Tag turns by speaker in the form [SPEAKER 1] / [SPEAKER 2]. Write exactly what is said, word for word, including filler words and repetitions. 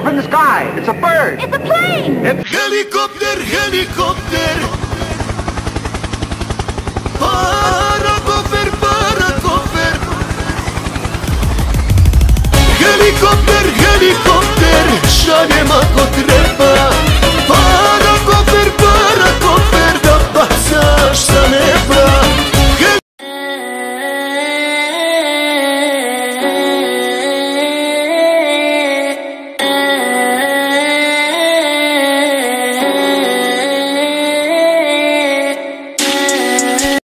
[SPEAKER 1] in the sky. It's a bird.
[SPEAKER 2] It's a plane.
[SPEAKER 1] It's
[SPEAKER 3] Helicopter, helicopter. Paracofer, paracofer. Helikopter, helikopter, šaljem ako treba.